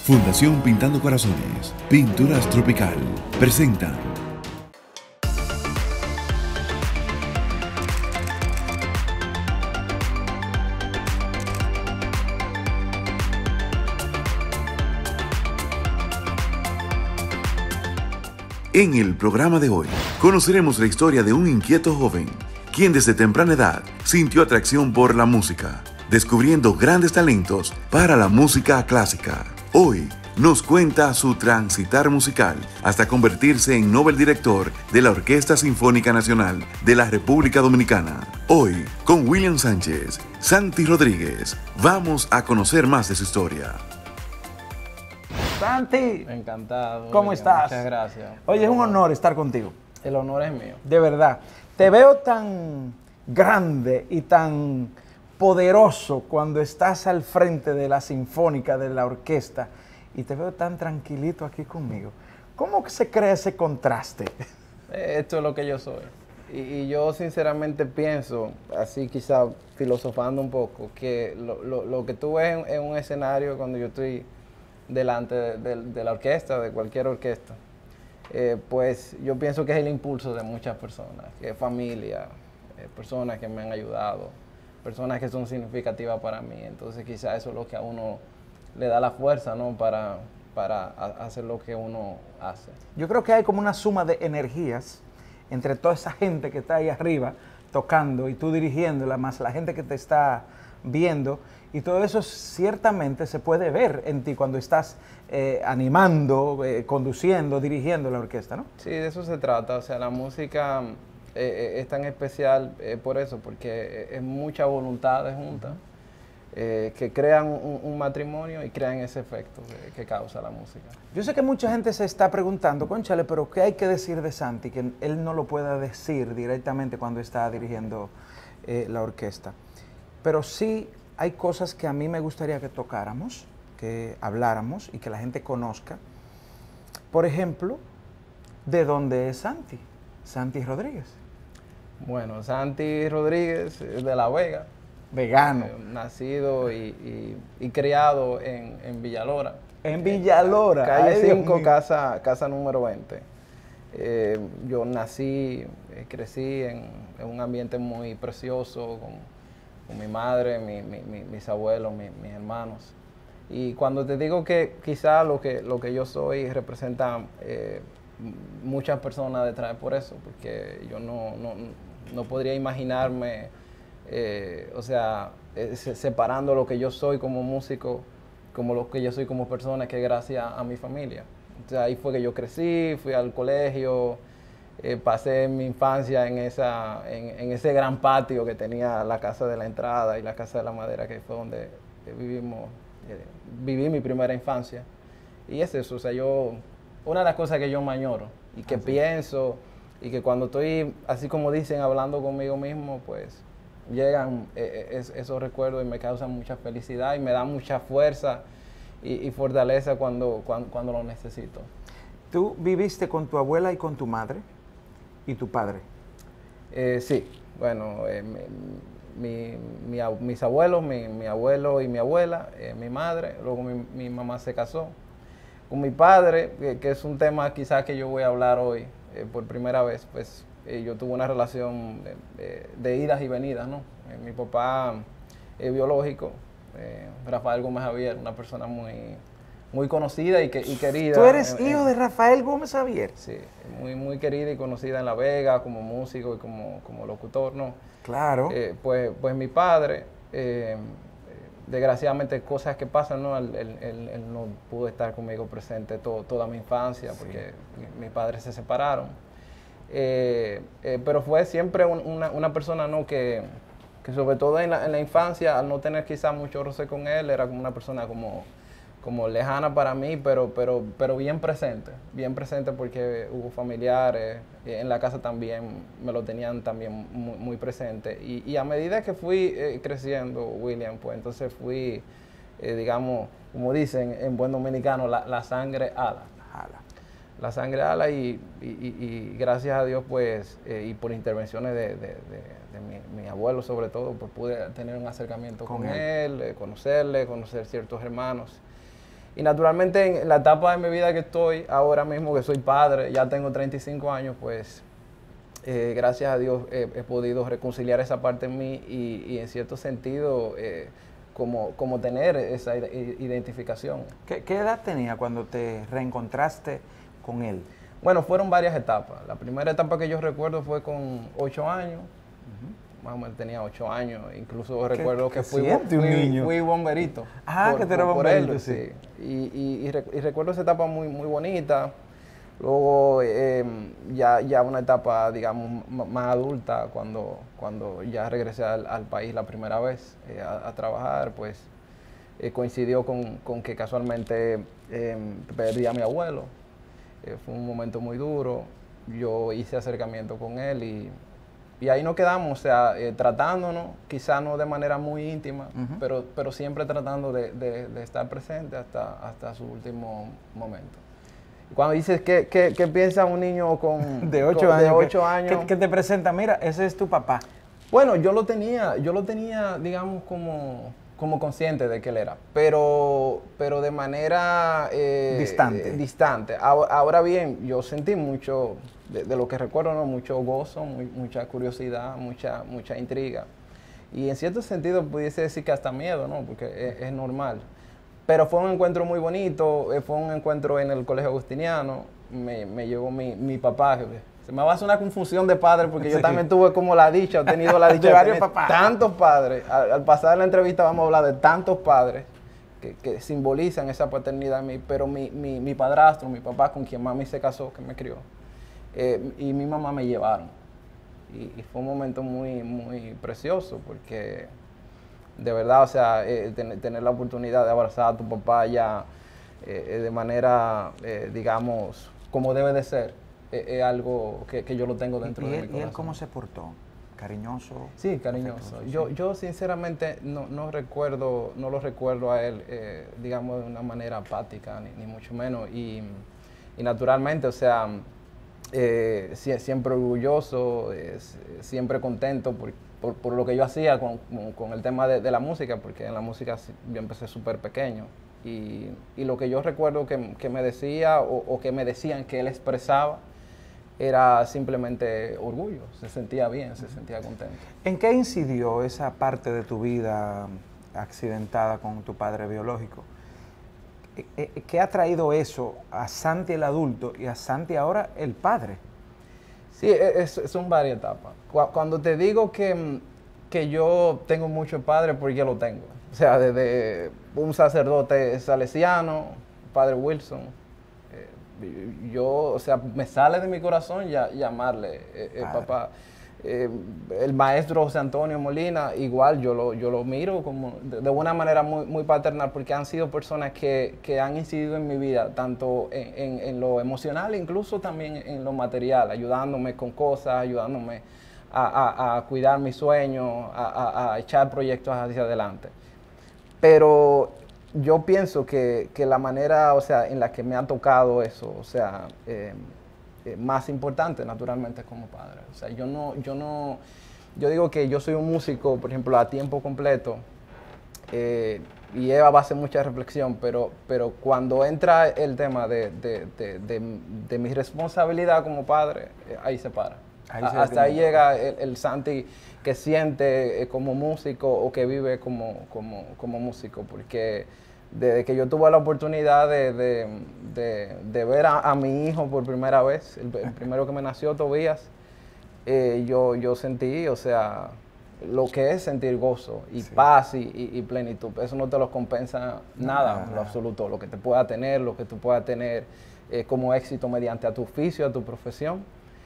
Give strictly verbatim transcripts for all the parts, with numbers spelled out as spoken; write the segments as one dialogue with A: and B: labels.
A: Fundación Pintando Corazones, Pinturas Tropical, presenta En el programa de hoy, conoceremos la historia de un inquieto joven, quien desde temprana edad sintió atracción por la música, descubriendo grandes talentos para la música clásica. Hoy nos cuenta su transitar musical hasta convertirse en Nobel Director de la Orquesta Sinfónica Nacional de la República Dominicana. Hoy, con William Sánchez, Santi Rodríguez, vamos a conocer más de su historia.
B: Santi,
C: encantado.
B: ¿Cómo
C: William,
B: estás?
C: Muchas gracias.
B: Oye, es un honor estar contigo.
C: El honor es mío.
B: De verdad. Te veo tan grande y tan poderoso cuando estás al frente de la sinfónica, de la orquesta, y te veo tan tranquilito aquí conmigo. ¿Cómo que se crea ese contraste?
C: Esto es lo que yo soy. Y, y yo sinceramente pienso, así quizá filosofando un poco, que lo, lo, lo que tú ves en, en un escenario cuando yo estoy delante de, de, de la orquesta, de cualquier orquesta, eh, pues yo pienso que es el impulso de muchas personas, que es familia, eh, personas que me han ayudado, personas que son significativas para mí. Entonces quizá eso es lo que a uno le da la fuerza, ¿no? para, para hacer lo que uno hace.
B: Yo creo que hay como una suma de energías entre toda esa gente que está ahí arriba tocando y tú dirigiéndola, más la gente que te está viendo, y todo eso ciertamente se puede ver en ti cuando estás eh, animando, eh, conduciendo, dirigiendo la orquesta, ¿no?
C: Sí, de eso se trata. O sea, la música eh, es tan especial eh, por eso, porque es mucha voluntad de junta, eh, que crean un, un matrimonio y crean ese efecto que, que causa la música.
B: Yo sé que mucha gente se está preguntando, cónchale, pero ¿qué hay que decir de Santi? Que él no lo pueda decir directamente cuando está dirigiendo eh, la orquesta. Pero sí hay cosas que a mí me gustaría que tocáramos, que habláramos y que la gente conozca. Por ejemplo, ¿de dónde es Santi? Santi Rodríguez.
C: Bueno, Santi Rodríguez es de La Vega.
B: Vegano.
C: Eh, nacido y, y, y criado en, en Villalora.
B: En Villalora.
C: Calle cinco, casa, casa número veinte. Eh, yo nací, eh, crecí en, en un ambiente muy precioso, con con mi madre, mi, mi, mi, mis abuelos, mi, mis hermanos. Y cuando te digo que quizá lo que, lo que yo soy representa eh, muchas personas detrás por eso, porque yo no, no, no podría imaginarme, eh, o sea, eh, separando lo que yo soy como músico, como lo que yo soy como persona, que gracias a mi familia. Entonces ahí fue que yo crecí, fui al colegio. Eh, pasé mi infancia en, esa, en, en ese gran patio que tenía la casa de la entrada y la casa de la madera, que fue donde eh, vivimos, eh, viví mi primera infancia. Y es eso, o sea, yo, una de las cosas que yo me añoro y que así pienso, y que cuando estoy, así como dicen, hablando conmigo mismo, pues llegan eh, es, esos recuerdos y me causan mucha felicidad y me dan mucha fuerza y, y fortaleza cuando, cuando, cuando lo necesito.
B: ¿Tú viviste con tu abuela y con tu madre? ¿Y tu padre?
C: Eh, sí, bueno, eh, mi, mi, mi, mis abuelos, mi, mi abuelo y mi abuela, eh, mi madre, luego mi, mi mamá se casó. Con mi padre, que, que es un tema quizás que yo voy a hablar hoy eh, por primera vez, pues eh, yo tuve una relación de, de, de idas y venidas, ¿no? Eh, mi papá es biológico, eh, Rafael Gómez Javier, una persona muy... muy conocida y, que, y querida.
B: ¿Tú eres
C: en,
B: hijo
C: en,
B: de Rafael Gómez Javier?
C: Sí, muy, muy querida y conocida en La Vega como músico y como, como locutor, ¿no?
B: Claro.
C: Eh, pues, pues mi padre, eh, desgraciadamente cosas que pasan, ¿no? Él, él, él, él no pudo estar conmigo presente todo, toda mi infancia, sí, porque mi, mis padres se separaron. Eh, eh, pero fue siempre un, una, una persona, ¿no? que, que sobre todo en la, en la infancia, al no tener quizás mucho roce con él, era como una persona como... como lejana para mí, pero, pero, pero bien presente, bien presente porque hubo familiares, en la casa también me lo tenían también muy, muy presente. Y, y a medida que fui eh, creciendo, William, pues entonces fui, eh, digamos, como dicen en buen dominicano, la, la sangre ala. ala. La sangre ala y, y, y, y gracias a Dios, pues, eh, y por intervenciones de, de, de, de mi, mi abuelo sobre todo, pues pude tener un acercamiento con, con él, él eh, conocerle, conocer ciertos hermanos. Y naturalmente en la etapa de mi vida que estoy, ahora mismo que soy padre, ya tengo treinta y cinco años, pues eh, gracias a Dios eh, he podido reconciliar esa parte en mí y, y en cierto sentido eh, como, como tener esa identificación.
B: ¿Qué, ¿Qué edad tenía cuando te reencontraste con él?
C: Bueno, fueron varias etapas. La primera etapa que yo recuerdo fue con ocho años. Uh-huh. Más o menos tenía ocho años. Incluso recuerdo que fui, fui,
B: un niño?
C: fui bomberito.
B: Ah,
C: por,
B: que te era
C: por,
B: bomberito,
C: por él,
B: sí.
C: sí. Y, y, y, rec y recuerdo esa etapa muy, muy bonita. Luego eh, ya, ya una etapa, digamos, más adulta, cuando, cuando ya regresé al, al país la primera vez eh, a, a trabajar, pues eh, coincidió con, con que casualmente eh, perdí a mi abuelo. Eh, fue un momento muy duro. Yo hice acercamiento con él y, y ahí nos quedamos, o sea, eh, tratándonos, quizá no de manera muy íntima, uh-huh. pero, pero siempre tratando de, de, de estar presente hasta, hasta su último momento. Cuando dices, ¿qué, qué, qué piensa un niño con
B: de ocho
C: con,
B: años,
C: de ocho
B: que,
C: años?
B: Que, que te presenta, mira, ese es tu papá.
C: Bueno, yo lo tenía, yo lo tenía, digamos, como, como consciente de que él era, pero, pero de manera eh,
B: distante.
C: Eh, distante. Ahora, ahora bien, yo sentí mucho, de, de lo que recuerdo, ¿no? Mucho gozo, muy, mucha curiosidad, mucha, mucha intriga. Y en cierto sentido pudiese decir que hasta miedo, ¿no? Porque es, es normal. Pero fue un encuentro muy bonito, fue un encuentro en el Colegio Agustiniano, me, me llegó mi, mi papá. Se me va a hacer una confusión de padres porque sí. Yo también tuve como la dicha, he tenido la dicha de, de varios papás. Tantos padres. Al, al pasar la entrevista vamos a hablar de tantos padres que, que simbolizan esa paternidad en mí, pero mi, mi, mi padrastro, mi papá con quien mami se casó, que me crió, eh, y mi mamá me llevaron. Y, y fue un momento muy, muy precioso porque... De verdad, o sea, eh, ten, tener la oportunidad de abrazar a tu papá ya eh, de manera, eh, digamos, como debe de ser, es eh, algo que, que yo lo tengo dentro
B: ¿Y, y
C: de
B: él,
C: mi corazón.
B: ¿Y él cómo se portó? ¿Cariñoso?
C: Sí, cariñoso. Yo, yo sinceramente no, no recuerdo, no lo recuerdo a él, eh, digamos, de una manera apática, ni, ni mucho menos. Y, y naturalmente, o sea, eh, siempre orgulloso, eh, siempre contento por, por, por lo que yo hacía con, con el tema de, de la música, porque en la música yo empecé súper pequeño. Y, y lo que yo recuerdo que, que me decía o, o que me decían que él expresaba era simplemente orgullo, se sentía bien, se sentía contento.
B: ¿En qué incidió esa parte de tu vida accidentada con tu padre biológico? ¿Qué ha traído eso a Santi el adulto y a Santi ahora el padre?
C: Sí, es, son varias etapas. Cuando te digo que, que yo tengo mucho padre, porque lo tengo. O sea, desde un sacerdote salesiano, padre Wilson, eh, yo, o sea, me sale de mi corazón ya, llamarle eh, eh, papá. Eh, el maestro José Antonio Molina, igual yo lo, yo lo miro como de, de una manera muy, muy paternal, porque han sido personas que, que han incidido en mi vida, tanto en, en, en lo emocional, incluso también en lo material, ayudándome con cosas, ayudándome a, a, a cuidar mis sueños, a, a, a echar proyectos hacia adelante. Pero yo pienso que, que la manera, o sea, en la que me ha tocado eso, o sea, eh, eh, más importante, naturalmente, es como padre. O sea, yo no, yo no, yo digo que yo soy un músico, por ejemplo, a tiempo completo, eh, y lleva a base mucha reflexión, pero, pero cuando entra el tema de, de, de, de, de mi responsabilidad como padre, eh, ahí se para. Ahí se Hasta ahí llega el, el Santi que siente eh, como músico o que vive como, como, como músico, porque desde que yo tuve la oportunidad de, de, de, de ver a, a mi hijo por primera vez, el, el primero que me nació, Tobías, eh, yo, yo sentí, o sea, lo que es sentir gozo y sí. paz y, y, y plenitud. Eso no te lo compensa nada, en lo absoluto. Lo que te pueda tener, lo que tú puedas tener eh, como éxito mediante a tu oficio, a tu profesión,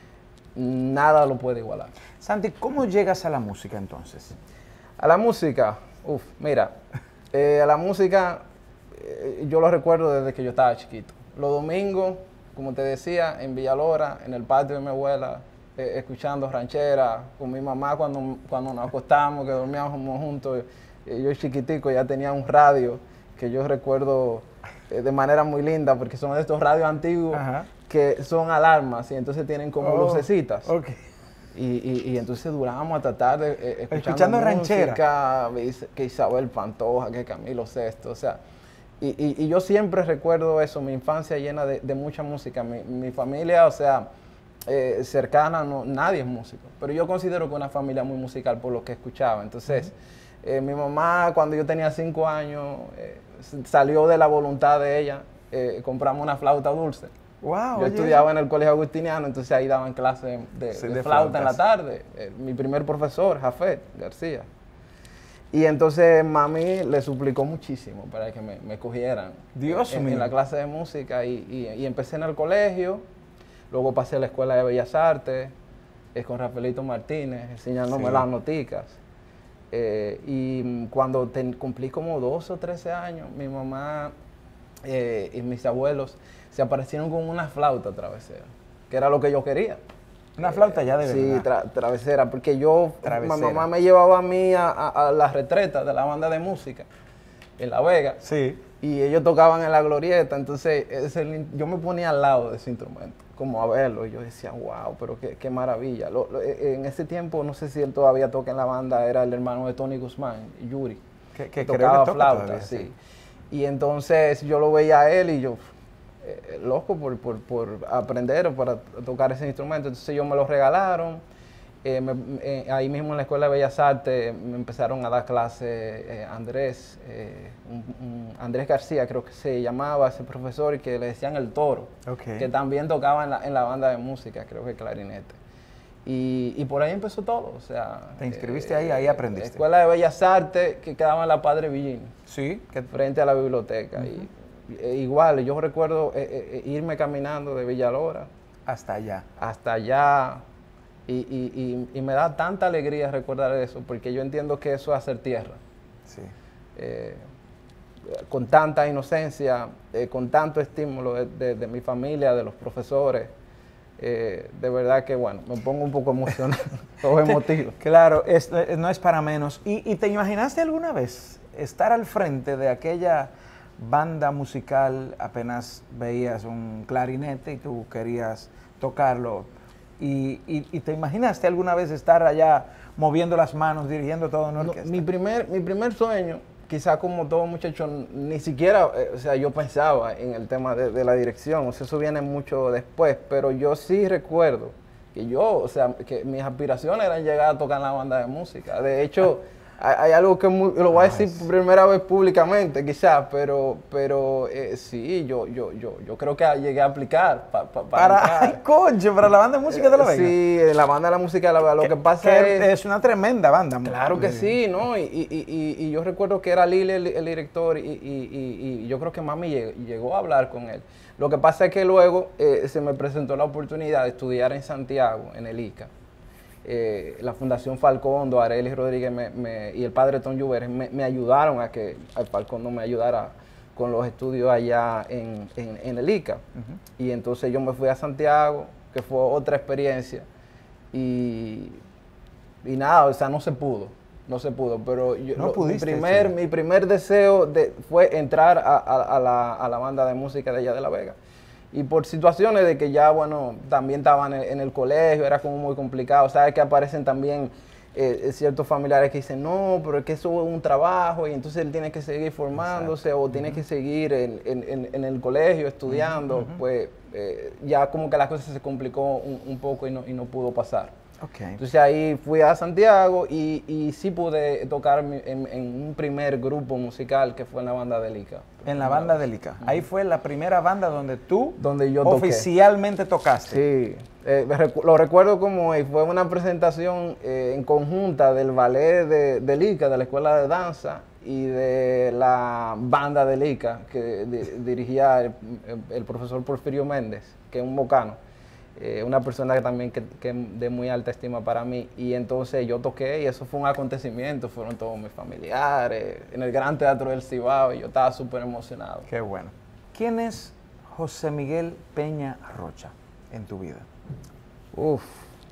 C: nada lo puede igualar.
B: Santi, ¿cómo llegas a la música entonces?
C: A la música, uff, mira, eh, a la música eh, yo lo recuerdo desde que yo estaba chiquito. Los domingos, como te decía, en Villalora, en el patio de mi abuela, eh, escuchando ranchera, con mi mamá cuando, cuando nos acostábamos, que dormíamos juntos. Eh, yo chiquitico ya tenía un radio que yo recuerdo eh, de manera muy linda, porque son de estos radios antiguos. Ajá. Que son alarmas y entonces tienen como oh, lucecitas. Okay. Y, y, y entonces durábamos hasta tarde eh, escuchando,
B: escuchando ranchera.
C: Música, que Isabel Pantoja, que Camilo Sesto, o sea, Y, y, y yo siempre recuerdo eso, mi infancia llena de, de mucha música. Mi, mi familia, o sea, eh, cercana, no, nadie es músico. Pero yo considero que una familia muy musical por lo que escuchaba. Entonces, uh-huh. eh, mi mamá, cuando yo tenía cinco años, eh, salió de la voluntad de ella, eh, compramos una flauta dulce.
B: Wow,
C: yo
B: oye.
C: estudiaba en el colegio agustiniano, entonces ahí daban clases de,
B: sí,
C: de,
B: de
C: flauta en la tarde. Eh, mi primer profesor, Jafet García. Y entonces mami le suplicó muchísimo para que me, me cogieran
B: Dios
C: en,
B: mío.
C: en la clase de música. Y, y, y empecé en el colegio, luego pasé a la Escuela de Bellas Artes, eh, con Rafaelito Martínez, enseñándome sí. las noticas. Eh, y cuando ten, cumplí como doce o trece años, mi mamá eh, y mis abuelos se aparecieron con una flauta travesera, que era lo que yo quería.
B: Una flauta ya de verdad.
C: Sí, tra travesera, porque yo,
B: travesera.
C: mi mamá me llevaba a mí a, a, a la retreta de la banda de música en La Vega.
B: Sí.
C: Y ellos tocaban en la glorieta, entonces ese, yo me ponía al lado de ese instrumento, como a verlo, y yo decía, wow, pero qué, qué maravilla. Lo, lo, en ese tiempo, no sé si él todavía toca en la banda, era el hermano de Tony Guzmán, Yuri,
B: que, que
C: tocaba
B: creo que toca
C: flauta,
B: todavía,
C: sí.
B: sí.
C: Y entonces yo lo veía a él y yo, eh, loco por, por, por aprender o para tocar ese instrumento, entonces ellos me lo regalaron. Eh, me, eh, ahí mismo en la Escuela de Bellas Artes me empezaron a dar clases eh, Andrés, eh, un, un Andrés García creo que se llamaba ese profesor, que le decían el Toro,
B: okay.
C: que también tocaba en la, en la banda de música, creo que clarinete. Y, y por ahí empezó todo, o sea...
B: ¿Te inscribiste eh, ahí? Ahí aprendiste.
C: La Escuela de Bellas Artes que quedaba en la Padre Villini,
B: sí, que...
C: frente a la biblioteca. Uh-huh. y, e, igual, yo recuerdo eh, eh, irme caminando de Villalora.
B: Hasta allá.
C: Hasta allá. Y, y, y, y me da tanta alegría recordar eso, porque yo entiendo que eso es hacer tierra.
B: Sí.
C: Eh, con tanta inocencia, eh, con tanto estímulo de, de, de mi familia, de los profesores, eh, de verdad que, bueno, me pongo un poco emocionado, todo emotivo.
B: Claro, es, no es para menos. ¿Y, ¿Y te imaginaste alguna vez estar al frente de aquella banda musical, apenas veías un clarinete y tú querías tocarlo? Y, y, ¿Y te imaginaste alguna vez estar allá moviendo las manos, dirigiendo todo una orquesta?
C: No, mi, primer, mi primer sueño, quizá como todo muchacho, ni siquiera, eh, o sea, yo pensaba en el tema de, de la dirección, o sea, eso viene mucho después, pero yo sí recuerdo que yo, o sea, que mis aspiraciones eran llegar a tocar en la banda de música. De hecho, hay, hay algo que muy, lo voy a decir por primera vez públicamente, quizás, pero, pero eh, sí, yo, yo, yo, yo creo que llegué a aplicar pa, pa,
B: para, para ay, concho, para la banda de música de La Vega.
C: Sí, la banda de la música de La Vega. Lo que, que pasa
B: que
C: es...
B: es una tremenda banda.
C: Claro que sí, ¿no? Y, y, y, y yo recuerdo que era Lili el, el director y, y, y, y yo creo que mami llegó, llegó a hablar con él. Lo que pasa es que luego eh, se me presentó la oportunidad de estudiar en Santiago, en el I C A. Eh, la Fundación Falcondo, Arelis Rodríguez me, me, y el padre Tom Lluveres me, me ayudaron a que al Falcondo me ayudara con los estudios allá en, en, en el I C A. Uh-huh. Y entonces yo me fui a Santiago, que fue otra experiencia. Y, y nada, o sea, no se pudo, no se pudo. Pero yo,
B: no
C: lo,
B: pudiste,
C: mi, primer,
B: sí.
C: mi primer deseo de, fue entrar a, a, a, la, a la banda de música de allá de La Vega. Y por situaciones de que ya, bueno, también estaban en, en el colegio, era como muy complicado. Sabes que aparecen también eh, ciertos familiares que dicen, no, pero es que eso es un trabajo y entonces él tiene que seguir formándose. Exacto. O tiene uh-huh. que seguir en, en, en el colegio estudiando. Uh-huh. Pues eh, ya como que la cosa se complicó un, un poco y no, y no pudo pasar.
B: Okay.
C: Entonces ahí fui a Santiago y, y sí pude tocar en, en un primer grupo musical que fue en la banda del I C A.
B: En la banda del I C A. Uh-huh. Ahí fue la primera banda donde tú
C: donde yo
B: oficialmente
C: toqué.
B: tocaste.
C: Sí, eh, recu lo recuerdo como hoy. Fue una presentación eh, en conjunta del ballet de, del I C A, de la Escuela de Danza, y de la banda del I C A que di dirigía el, el profesor Porfirio Méndez, que es un mocano. Eh, una persona que también que, que de muy alta estima para mí, y entonces yo toqué y eso fue un acontecimiento, fueron todos mis familiares, en el Gran Teatro del Cibao, y yo estaba súper emocionado.
B: Qué bueno. ¿Quién es José Miguel Peña Rocha en tu vida?
C: Uf,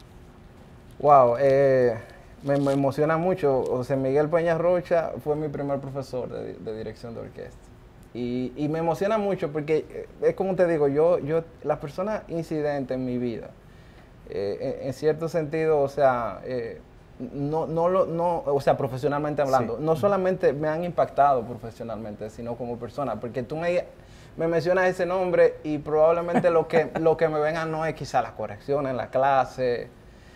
C: wow, eh, me, me emociona mucho. José Miguel Peña Rocha fue mi primer profesor de, de dirección de orquesta. Y, y me emociona mucho porque, es como te digo, yo, yo las personas incidentes en mi vida, eh, en, en cierto sentido, o sea, eh, no, no, lo, no, o sea, profesionalmente hablando, sí. no solamente me han impactado profesionalmente, sino como persona, porque tú me, me mencionas ese nombre y probablemente lo que, lo que me venga no es quizá las correcciones en la clase,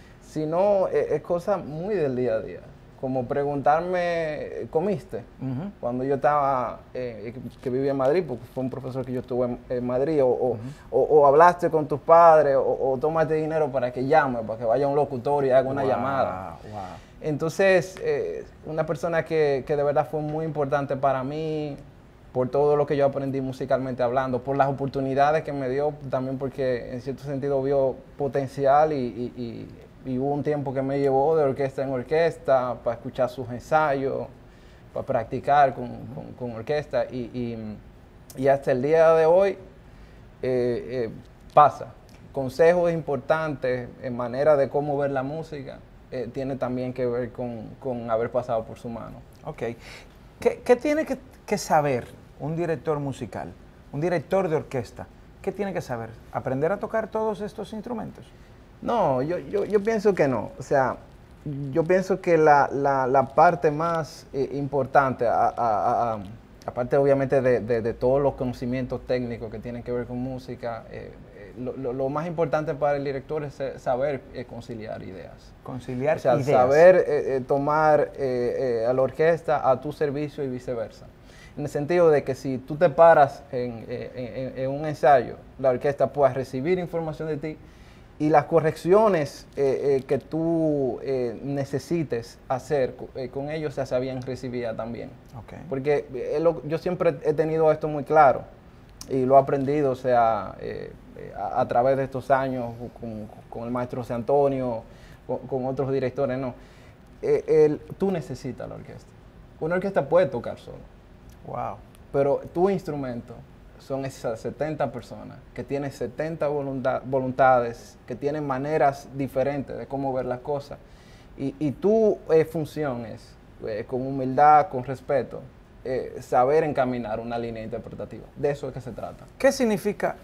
C: sino es, es cosa muy del día a día. Como preguntarme, ¿comiste? Uh-huh. Cuando yo estaba, eh, que vivía en Madrid, porque fue un profesor que yo estuve en, en Madrid, o, uh-huh. o, o hablaste con tus padres, o, o tomaste dinero para que llame, para que vaya a un locutorio y haga una wow, llamada. Wow. Entonces, eh, una persona que, que de verdad fue muy importante para mí, por todo lo que yo aprendí musicalmente hablando, por las oportunidades que me dio, también porque en cierto sentido vio potencial y, y, y Y hubo un tiempo que me llevó de orquesta en orquesta para escuchar sus ensayos, para practicar con, con, con orquesta. Y, y, y hasta el día de hoy eh, eh, pasa. Consejos importantes en manera de cómo ver la música eh, tiene también que ver con, con haber pasado por su mano.
B: Ok. ¿Qué, qué tiene que, que saber un director musical, un director de orquesta? ¿Qué tiene que saber? ¿Aprender a tocar todos estos instrumentos?
C: No, yo, yo, yo pienso que no. O sea, yo pienso que la, la, la parte más eh, importante, a, a, a, aparte obviamente de, de, de todos los conocimientos técnicos que tienen que ver con música, eh, eh, lo, lo, lo más importante para el director es saber eh, conciliar ideas.
B: Conciliar
C: o sea,
B: ideas.
C: Saber eh, eh, tomar eh, eh, a la orquesta a tu servicio y viceversa. En el sentido de que si tú te paras en, en, en, en un ensayo, la orquesta pueda recibir información de ti, y las correcciones eh, eh, que tú eh, necesites hacer eh, con ellos ya se habían recibido también. Okay. Porque eh, lo, yo siempre he tenido esto muy claro y lo he aprendido, o sea, eh, a, a través de estos años con, con el maestro José Antonio, con, con otros directores, no. Eh, el, tú necesitas la orquesta. Una orquesta puede tocar solo.
B: Wow.
C: Pero tu instrumento son esas setenta personas que tienen setenta voluntad, voluntades, que tienen maneras diferentes de cómo ver las cosas. Y, y tu eh, función es, eh, con humildad, con respeto, eh, saber encaminar una línea interpretativa. De eso es que se trata.
B: ¿Qué significa?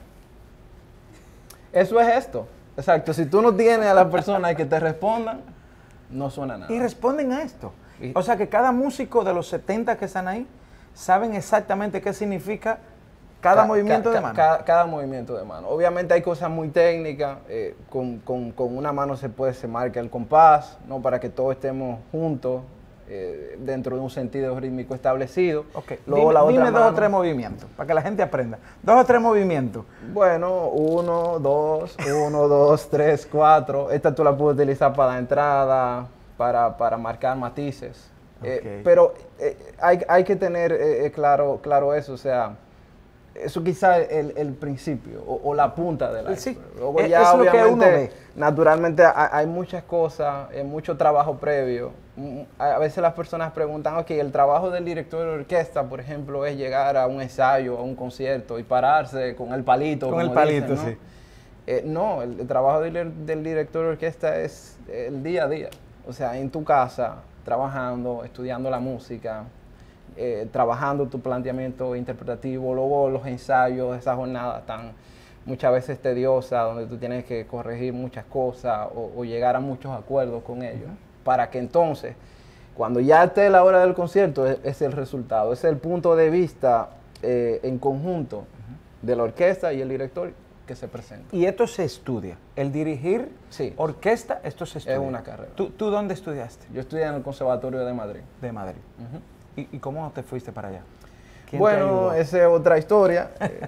C: Eso es esto. Exacto. Si tú no tienes a las personas que te respondan, no suena nada.
B: Y responden a esto. Y, o sea que cada músico de los setenta que están ahí saben exactamente qué significa Cada ca movimiento ca de mano.
C: Cada, cada movimiento de mano. Obviamente hay cosas muy técnicas. Eh, con, con, con una mano se puede, se marca el compás, ¿no? Para que todos estemos juntos eh, dentro de un sentido rítmico establecido.
B: Okay. Luego dime, la otra dime mano, dos o tres movimientos, para que la gente aprenda. Dos o tres movimientos.
C: Bueno, uno, dos, uno, dos, tres, cuatro. Esta tú la puedes utilizar para la entrada, para, para marcar matices. Okay. Eh, pero eh, hay, hay que tener eh, claro, claro eso, o sea, eso quizá es el, el principio o, o la punta del iceberg. Sí, luego ya es obviamente, lo que uno ve. Naturalmente hay, hay muchas cosas, hay mucho trabajo previo. A veces las personas preguntan, ok, el trabajo del director de orquesta, por ejemplo, es llegar a un ensayo, a un concierto y pararse con el palito.
B: Con el palito,
C: dicen, ¿no?
B: sí.
C: Eh, no, el, el trabajo del, del director de orquesta es el día a día. O sea, en tu casa, trabajando, estudiando la música, Eh, trabajando tu planteamiento interpretativo, luego los ensayos, esas jornadas tan muchas veces tediosas, donde tú tienes que corregir muchas cosas o, o llegar a muchos acuerdos con ellos, uh-huh. para que entonces, cuando ya esté la hora del concierto, es, es el resultado, es el punto de vista eh, en conjunto uh-huh. de la orquesta y el director que se presenta.
B: Y esto se estudia, el dirigir
C: sí.
B: orquesta, esto se estudia.
C: Es una carrera.
B: ¿Tú, ¿Tú dónde estudiaste?
C: Yo estudié en el Conservatorio de Madrid.
B: De Madrid. Uh-huh. ¿Y, ¿Y cómo te fuiste para allá?
C: Bueno, esa es otra historia. eh,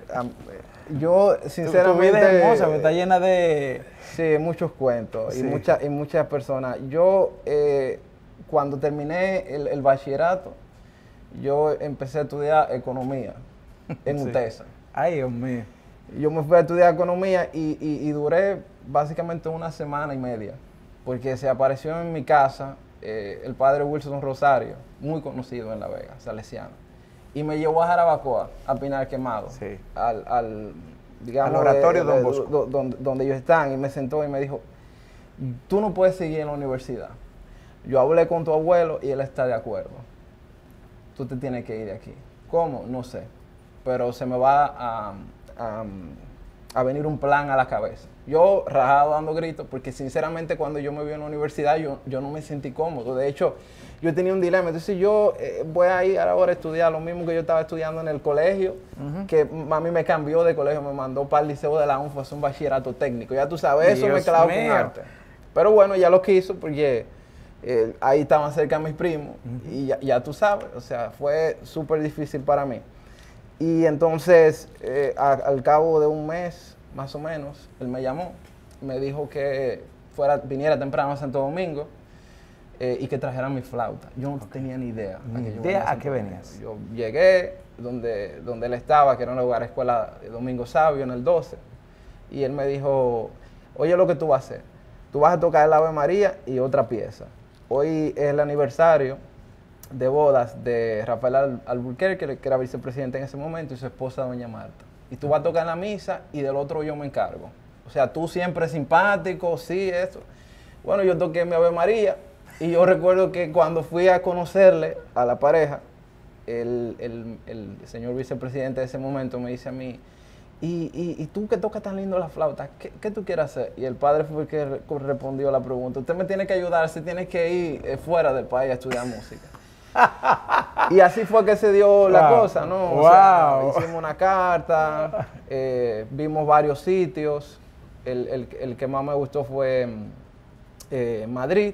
C: yo, sinceramente...
B: Tu, tu vida es hermosa, está llena de...
C: Sí, muchos cuentos
B: sí.
C: y, mucha, y muchas personas. Yo, eh, cuando terminé el, el bachillerato, yo empecé a estudiar economía en sí. UTESA.
B: Ay, Dios mío.
C: Yo me fui a estudiar economía y, y, y duré básicamente una semana y media, porque se apareció en mi casa eh, el padre Wilson Rosario, muy conocido en La Vega, salesiano, y me llevó a Jarabacoa, a Pinar Quemado,
B: sí.
C: al, al, digamos,
B: al oratorio
C: de,
B: Don
C: de,
B: Bosco.
C: do, donde, donde ellos están, y me sentó y me dijo, tú no puedes seguir en la universidad. Yo hablé con tu abuelo y él está de acuerdo. Tú te tienes que ir de aquí. ¿Cómo? No sé. Pero se me va a, a, a venir un plan a la cabeza. Yo rajado dando gritos, porque sinceramente cuando yo me vi en la universidad yo, yo no me sentí cómodo. De hecho, yo tenía un dilema. Entonces yo eh, voy a ir ahora a estudiar lo mismo que yo estaba estudiando en el colegio, uh-huh. que mami me cambió de colegio, me mandó para el liceo de la U N F A, un bachillerato técnico. Ya tú sabes, eso
B: Dios
C: mezclado
B: mío.
C: con arte. Pero bueno, ya lo quiso porque eh, ahí estaban cerca mis primos uh-huh. y ya, ya tú sabes, o sea, fue súper difícil para mí. Y entonces, eh, a, al cabo de un mes, más o menos, él me llamó, me dijo que fuera, viniera temprano a Santo Domingo eh, y que trajera mi flauta. Yo no tenía ni idea.
B: Ni idea a qué venías.
C: Yo llegué donde, donde él estaba, que era una lugar escuela de Domingo Sabio, en el doce, y él me dijo, oye, lo que tú vas a hacer, tú vas a tocar el Ave María y otra pieza. Hoy es el aniversario de bodas de Rafael Al Alburquerque, que era vicepresidente en ese momento, y su esposa, doña Marta. Y tú vas a tocar en la misa y del otro yo me encargo. O sea, tú siempre simpático, sí, eso. Bueno, yo toqué mi Ave María y yo recuerdo que cuando fui a conocerle a la pareja, el, el, el señor vicepresidente de ese momento me dice a mí, y, y, y tú que tocas tan lindo la flauta, ¿qué, qué tú quieres hacer? Y el padre fue el que re respondió a la pregunta, usted me tiene que ayudar, se tiene que ir eh, fuera del país a estudiar música. Y así fue que se dio la wow. cosa, ¿no? O
B: wow.
C: sea, hicimos una carta, eh, vimos varios sitios. El, el, el que más me gustó fue eh, Madrid,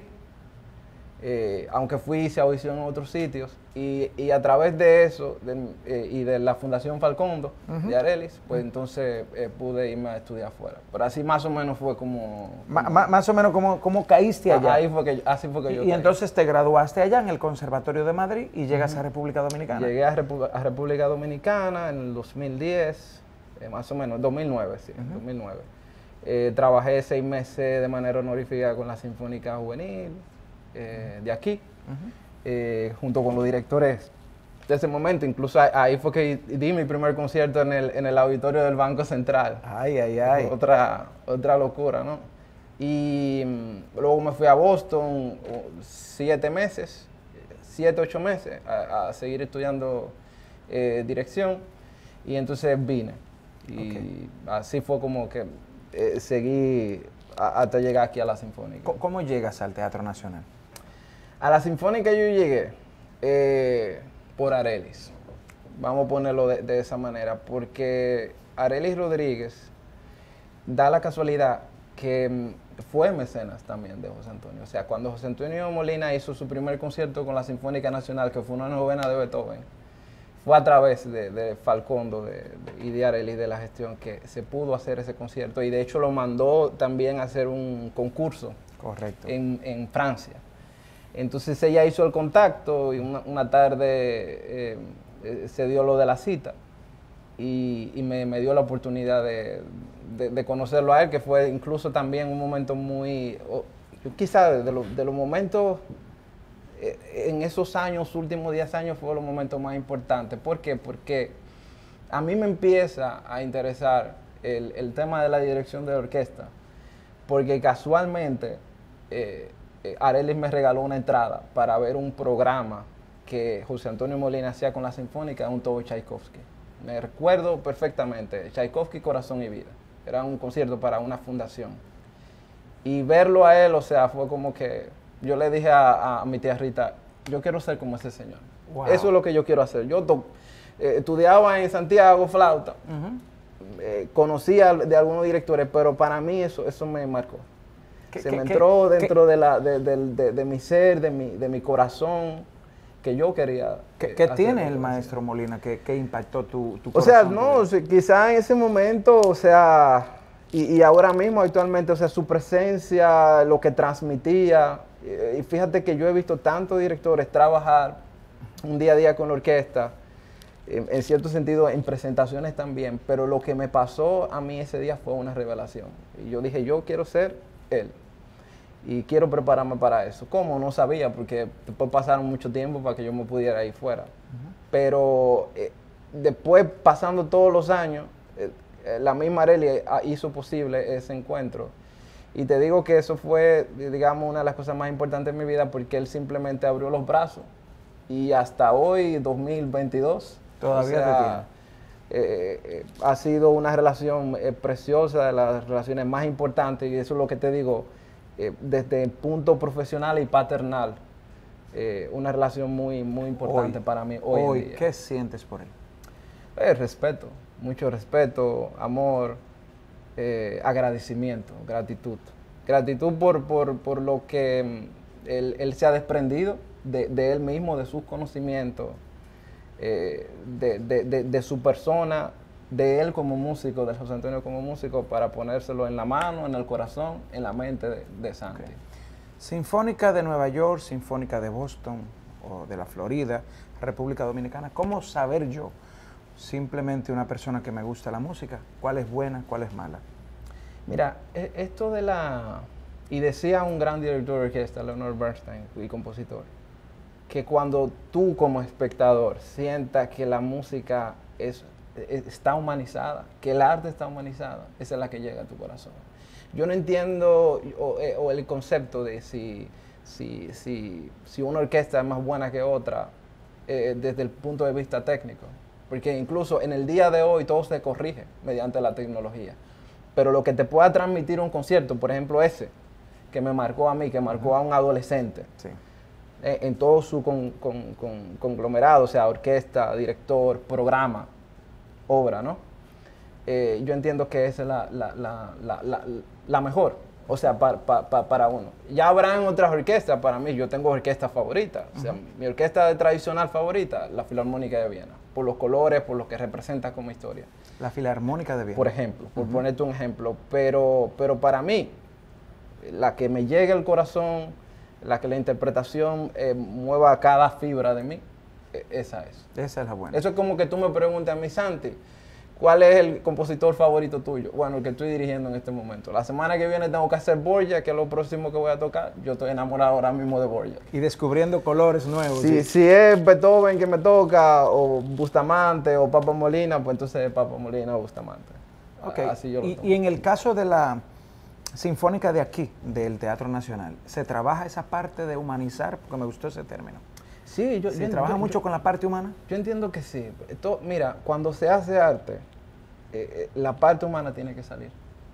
C: eh, aunque fui y se audicionó en otros sitios. Y, y a través de eso de, eh, y de la Fundación Falcondo uh-huh. de Arelis, pues uh-huh. entonces eh, pude irme a estudiar afuera. Pero así más o menos fue como...
B: Ma, como más o menos como, como caíste allá.
C: Ahí fue que, así fue que yo
B: Y, y entonces te graduaste allá en el Conservatorio de Madrid y llegas uh-huh. a República Dominicana.
C: Llegué a, Repu a República Dominicana en el dos mil diez, eh, más o menos, dos mil nueve, sí, uh-huh. dos mil nueve. Eh, trabajé seis meses de manera honorífica con la Sinfónica Juvenil eh, de aquí. Uh-huh. Eh, junto con los directores de ese momento, incluso ahí fue que di mi primer concierto en el, en el auditorio del Banco Central.
B: Ay, ay, ay.
C: Otra, otra locura, ¿no? Y um, luego me fui a Boston uh, siete meses, siete, ocho meses, a, a seguir estudiando eh, dirección, y entonces vine. Y okay. así fue como que eh, seguí a, hasta llegar aquí a la Sinfónica.
B: ¿Cómo, ¿Cómo llegas al Teatro Nacional?
C: A la Sinfónica yo llegué eh, por Arelis, vamos a ponerlo de, de esa manera, porque Arelis Rodríguez da la casualidad que fue mecenas también de José Antonio. O sea, cuando José Antonio Molina hizo su primer concierto con la Sinfónica Nacional, que fue una novena de Beethoven, fue a través de, de Falcondo de, de, y de Arelis, de la gestión, que se pudo hacer ese concierto, y de hecho lo mandó también a hacer un concurso.
B: Correcto.
C: En, en Francia. Entonces ella hizo el contacto y una, una tarde eh, eh, se dio lo de la cita y, y me, me dio la oportunidad de, de, de conocerlo a él, que fue incluso también un momento muy, oh, quizás de, lo, de los momentos, eh, en esos años, últimos diez años, fue los momentos más importantes. ¿Por qué? Porque a mí me empieza a interesar el, el tema de la dirección de la orquesta, porque casualmente eh, Arelis me regaló una entrada para ver un programa que José Antonio Molina hacía con la Sinfónica, un todo Tchaikovsky. Me recuerdo perfectamente, Tchaikovsky, Corazón y Vida. Era un concierto para una fundación. Y verlo a él, o sea, fue como que yo le dije a, a mi tía Rita, yo quiero ser como ese señor. Wow. Eso es lo que yo quiero hacer. Yo eh, estudiaba en Santiago flauta, uh-huh. eh, conocía de algunos directores, pero para mí eso, eso me marcó. Se me entró dentro de, la, de, de, de, de mi ser, de mi, de mi corazón, que yo quería.
B: ¿Qué, ¿qué tiene el maestro Molina que, que impactó tu, tu
C: corazón? O sea, no, o sea, quizá en ese momento, o sea, y, y ahora mismo actualmente, o sea, su presencia, lo que transmitía. Y, y fíjate que yo he visto tantos directores trabajar un día a día con la orquesta, en, en cierto sentido en presentaciones también, pero lo que me pasó a mí ese día fue una revelación. Y yo dije, yo quiero ser él. Y quiero prepararme para eso. ¿Cómo? No sabía, porque después pasaron mucho tiempo para que yo me pudiera ir fuera. Uh-huh. Pero eh, después, pasando todos los años, eh, eh, la misma Arelis hizo posible ese encuentro. Y te digo que eso fue, digamos, una de las cosas más importantes de mi vida, porque él simplemente abrió los brazos. Y hasta hoy, dos mil veintidós,
B: todavía
C: o sea, eh, eh, ha sido una relación eh, preciosa, de las relaciones más importantes, y eso es lo que te digo, eh, desde el punto profesional y paternal, eh, una relación muy, muy importante
B: hoy,
C: para mí hoy,
B: hoy
C: en día.
B: ¿Qué sientes por él?
C: Eh, respeto, mucho respeto, amor, eh, agradecimiento, gratitud. Gratitud por, por, por lo que mm, él, él se ha desprendido de, de él mismo, de sus conocimientos, eh, de, de, de, de su persona, de él como músico, de José Antonio como músico, para ponérselo en la mano, en el corazón, en la mente de, de Santi.
B: Okay. Sinfónica de Nueva York, Sinfónica de Boston o de la Florida, República Dominicana. ¿Cómo saber yo, simplemente una persona que me gusta la música, cuál es buena, cuál es mala?
C: Mira, esto de la... Y decía un gran director de orquesta, Leonard Bernstein, y compositor, que cuando tú como espectador sientas que la música es, está humanizada, que el arte está humanizado, esa es la que llega a tu corazón. Yo no entiendo o, o el concepto de si, si, si, si una orquesta es más buena que otra eh, desde el punto de vista técnico, porque incluso en el día de hoy todo se corrige mediante la tecnología. Pero lo que te pueda transmitir un concierto, por ejemplo ese, que me marcó a mí, que marcó a un adolescente, sí. eh, en todo su con, con, con, conglomerado, o sea, orquesta, director, programa, obra, ¿no? Eh, yo entiendo que esa es la, la, la, la, la, la mejor, o sea, pa, pa, pa, para uno. Ya habrán otras orquestas para mí, yo tengo orquestas favoritas, o sea, uh-huh. mi orquesta tradicional favorita, la Filarmónica de Viena, por los colores, por lo que representa como historia.
B: La Filarmónica de Viena.
C: Por ejemplo, por uh-huh. ponerte un ejemplo, pero, pero para mí, la que me llegue al corazón, la que la interpretación eh, mueva cada fibra de mí, eh, esa es.
B: Esa es la buena.
C: Eso es como que tú me preguntes a mí, Santi, ¿cuál es el compositor favorito tuyo? Bueno, el que estoy dirigiendo en este momento. La semana que viene tengo que hacer Borgia, que es lo próximo que voy a tocar. Yo estoy enamorado ahora mismo de Borgia.
B: Y descubriendo colores nuevos.
C: Sí, ¿sí? Si es Beethoven que me toca, o Bustamante, o Papa Molina, pues entonces Papa Molina o Bustamante.
B: Okay.
C: Así yo lo
B: y, y en el caso de la Sinfónica de aquí, del Teatro Nacional, ¿se trabaja esa parte de humanizar? Porque me gustó ese término.
C: Sí, yo,
B: ¿Se
C: yo,
B: trabaja
C: yo,
B: mucho
C: yo,
B: con la parte humana?
C: Yo entiendo que sí. Esto, mira, cuando se hace arte, eh, eh, la parte humana tiene que salir.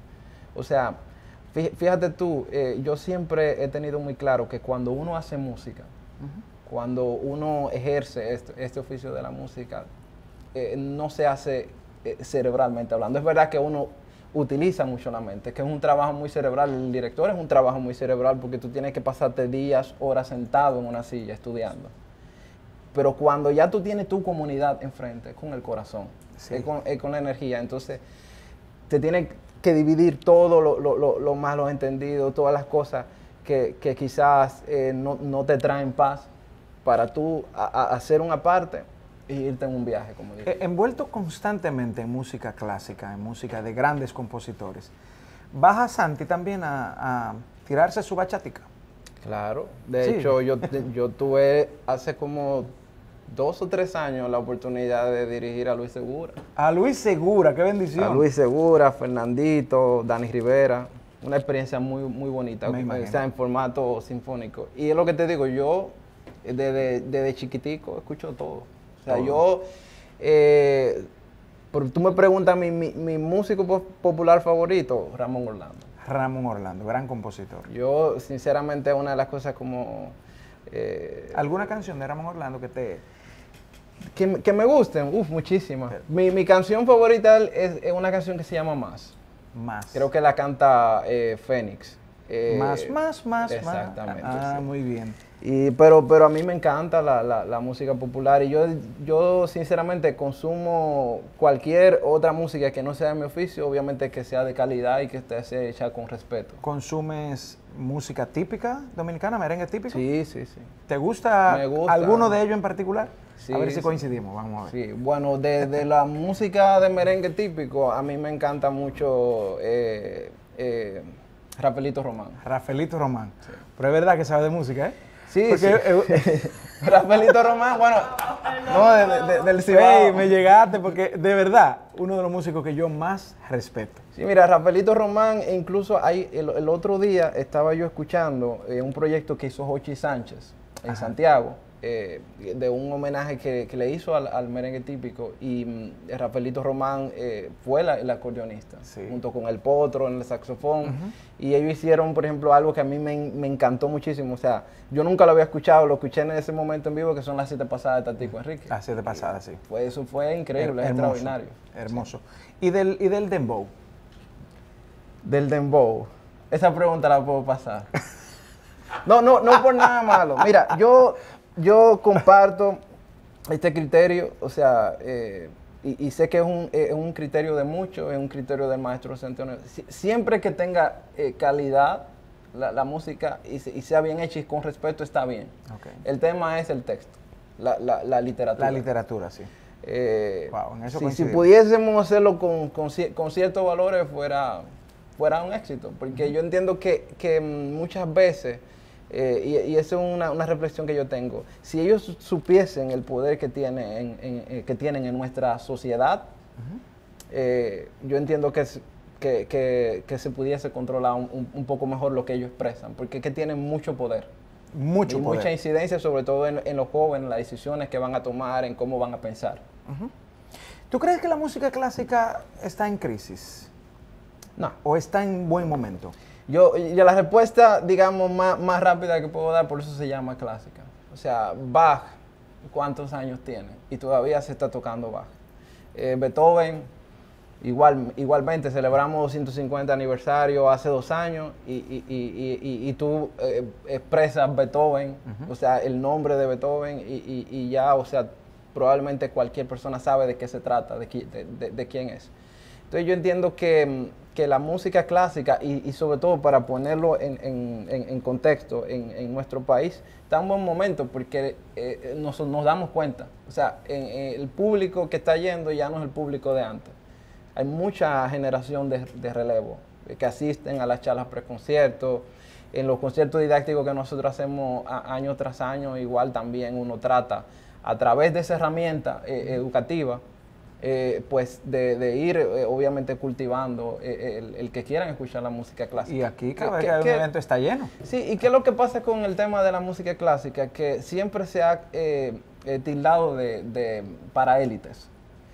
C: O sea, fíjate tú, eh, yo siempre he tenido muy claro que cuando uno hace música, uh-huh. cuando uno ejerce este, este oficio de la música, eh, no se hace eh, cerebralmente hablando. Es verdad que uno utiliza mucho la mente, que es un trabajo muy cerebral. El director es un trabajo muy cerebral porque tú tienes que pasarte días, horas sentado en una silla estudiando. Pero cuando ya tú tienes tu comunidad enfrente, es con el corazón, sí. es, con, es con la energía, entonces te tienes que dividir todo lo, lo, lo, lo malo entendido, todas las cosas que, que quizás eh, no, no te traen paz, para tú a, a hacer una parte y irte en un viaje, como digo.
B: Eh, envuelto constantemente en música clásica, en música de grandes compositores, ¿baja Santi también a, a tirarse su bachatica?
C: Claro, de
B: sí.
C: hecho yo, yo tuve hace como dos o tres años la oportunidad de dirigir a Luis Segura.
B: A Luis Segura, qué bendición.
C: A Luis Segura, Fernandito, Dani Rivera, una experiencia muy, muy bonita, o sea, en formato sinfónico. Y es lo que te digo, yo desde, desde chiquitico escucho todo. O sea, yo, eh, por, tú me preguntas, mi, mi, mi músico popular favorito, Ramón Orlando.
B: Ramón Orlando, gran compositor.
C: Yo, sinceramente, una de las cosas como... Eh,
B: ¿Alguna canción de Ramón Orlando que te...?
C: Que, que me gusten, uff, muchísimas. Mi, mi canción favorita es, es una canción que se llama Más.
B: Más.
C: Creo que la canta eh, Fénix. Eh,
B: más, más, más,
C: exactamente,
B: más. Ah,
C: sí.
B: muy bien.
C: Y, pero, pero a mí me encanta la, la, la música popular y yo, yo sinceramente consumo cualquier otra música que no sea de mi oficio, obviamente que sea de calidad y que esté hecha con respeto.
B: ¿Consumes música típica dominicana, merengue típico?
C: Sí, sí, sí.
B: ¿Te gusta,
C: me gusta
B: alguno de ellos en particular?
C: Sí,
B: a ver si
C: sí.
B: coincidimos, vamos a ver.
C: Sí, bueno, de, de la música de merengue típico, a mí me encanta mucho eh, eh, Rafaelito Román.
B: Rafaelito Román. Sí. Pero es verdad que sabe de música, ¿eh?
C: Sí,
B: porque,
C: sí.
B: Eh,
C: Rafaelito Román, bueno, no, de, de, del Cibao.
B: Hey, me llegaste porque, de verdad, uno de los músicos que yo más respeto.
C: Sí, mira, Rafaelito Román, e incluso hay, el, el otro día estaba yo escuchando eh, un proyecto que hizo Jochi Sánchez en Ajá. Santiago, eh, de un homenaje que, que le hizo al, al merengue típico, y mm, Rafaelito Román eh, fue la, el acordeonista,
B: Sí.
C: junto con el Potro en el saxofón,
B: Ujú.
C: y ellos hicieron, por ejemplo, algo que a mí me, me encantó muchísimo. O sea, yo nunca lo había escuchado, lo escuché en ese momento en vivo, que son las siete pasadas de Tatico Enrique.
B: Las siete pasadas, sí.
C: Fue, eso fue increíble,
B: Her-
C: es
B: hermoso,
C: extraordinario.
B: Hermoso. ¿Y del, y del dembow?
C: Del dembow. Esa pregunta la puedo pasar. No, no, no por nada malo. Mira, yo, yo comparto este criterio, o sea, eh, y, y sé que es un, es un criterio de muchos, es un criterio del maestro Centeno. Si- siempre que tenga eh, calidad la, la música y, se- y sea bien hecha y con respeto, está bien.
B: Ok.
C: El tema es el texto, la, la, la literatura.
B: La literatura, sí.
C: Eh,
B: Wow, en eso
C: si, si
B: coincidimos.
C: pudiésemos hacerlo con, con, cier- con ciertos valores, fuera, fuera un éxito. Porque yo entiendo que, que muchas veces, eh, y, y esa es una, una reflexión que yo tengo, si ellos supiesen el poder que, tiene en, en- eh, que tienen en nuestra sociedad, eh, yo entiendo que, es- que, que- que se pudiese controlar un, un- un poco mejor lo que ellos expresan, porque es que tienen mucho poder.
B: Mucho
C: y
B: poder.
C: mucha incidencia, sobre todo en, en los jóvenes, en las decisiones que van a tomar, en cómo van a pensar.
B: ¿Tú crees que la música clásica está en crisis?
C: No.
B: ¿O está en buen momento?
C: Yo, yo la respuesta, digamos, más, más rápida que puedo dar, por eso se llama clásica. O sea, Bach, ¿cuántos años tiene? Y todavía se está tocando Bach. Eh, Beethoven, igual, igualmente, celebramos doscientos cincuenta aniversario hace dos años y, y- y- y- y tú eh, expresas Beethoven, o sea, el nombre de Beethoven y, y- y ya, o sea, probablemente cualquier persona sabe de qué se trata, de, qui- de- de- de quién es. Entonces yo entiendo que, mm, que la música clásica, y, y sobre todo para ponerlo en, en- en- en contexto en, en nuestro país, está en buen momento porque eh, nos, nos damos cuenta. O sea, en- en el público que está yendo ya no es el público de antes. Hay mucha generación de, de relevo eh, que asisten a las charlas preconciertos, en los conciertos didácticos que nosotros hacemos a- año tras año, igual también uno trata a través de esa herramienta eh, educativa, eh, pues de, de ir eh, obviamente cultivando eh, el, el que quieran escuchar la música clásica.
B: Y aquí cada vez
C: ¿Qué-
B: que hay un
C: qué-
B: evento está lleno.
C: Sí, y qué es lo que pasa con el tema de la música clásica, que siempre se ha eh, eh, tildado de, de para élites.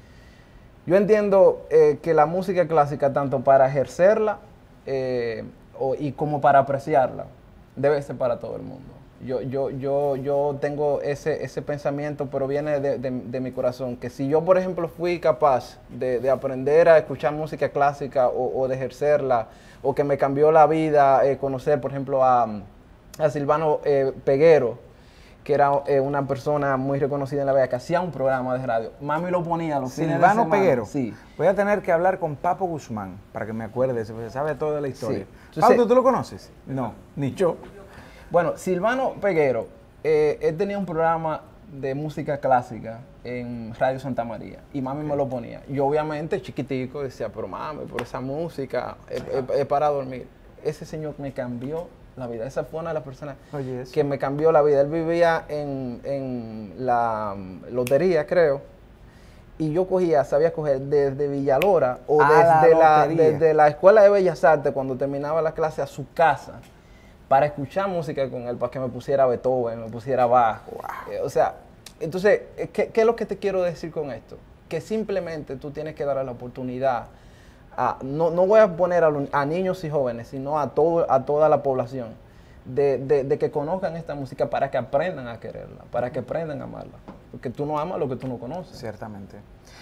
C: Yo entiendo eh, que la música clásica, tanto para ejercerla eh, o- y como para apreciarla, debe ser para todo el mundo. Yo, yo, yo, yo tengo ese, ese pensamiento, pero viene de, de- de mi corazón, que si yo, por ejemplo, fui capaz de, de aprender a escuchar música clásica o, o de ejercerla, o que me cambió la vida, eh, conocer, por ejemplo, a, a Silvano eh, Peguero, que era eh, una persona muy reconocida en La Vega, que hacía un programa de radio. Mami lo ponía los fines de
B: Silvano
C: semana.
B: Peguero.
C: Sí.
B: Voy a tener que hablar con Papo Guzmán para que me acuerde, porque sabe toda la historia.
C: Sí. Entonces-
B: Papo, ¿tú lo conoces? No, ni yo.
C: Bueno, Silvano Peguero, eh, él tenía un programa de música clásica en Radio Santa María y mami me lo ponía. Yo obviamente chiquitico decía, pero mami, por esa música es, es- es para dormir. Ese señor me cambió la vida. Esa fue una de las personas
B: Oye, eso.
C: que me cambió la vida. Él vivía en, en la mm, lotería, creo. Y yo cogía, sabía coger desde Villalora o
B: A la
C: desde la,
B: lotería.
C: desde la Escuela de Bellas Artes, cuando terminaba la clase, a su casa, para escuchar música con él, para que me pusiera Beethoven, me pusiera Bach. Eh, o sea, entonces, eh, ¿qué, ¿qué es lo que te quiero decir con esto? Que simplemente tú tienes que darle la oportunidad a, no, no voy a poner a, los- a niños y jóvenes, sino a, todo, a toda la población, de, de- de que conozcan esta música para que aprendan a quererla, para que aprendan a amarla. Porque tú no amas lo que tú no conoces.
B: Ciertamente.